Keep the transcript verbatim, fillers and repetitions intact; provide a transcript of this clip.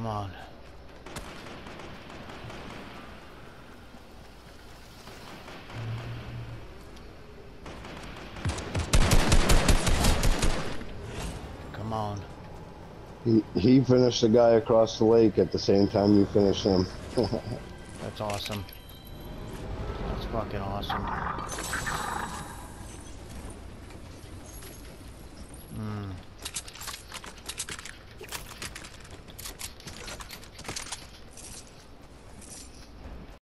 on. Come on. He, he finished the guy across the lake at the same time you finished him. That's awesome. That's fucking awesome.